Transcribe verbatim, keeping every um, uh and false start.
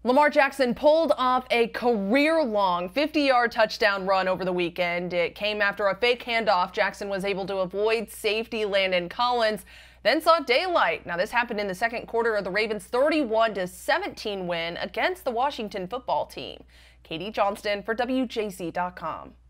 Lamar Jackson pulled off a career-long fifty-yard touchdown run over the weekend. It came after a fake handoff. Jackson was able to avoid safety Landon Collins, then saw daylight. Now, this happened in the second quarter of the Ravens' thirty-one to seventeen win against the Washington football team. Katie Johnston for W J C dot com.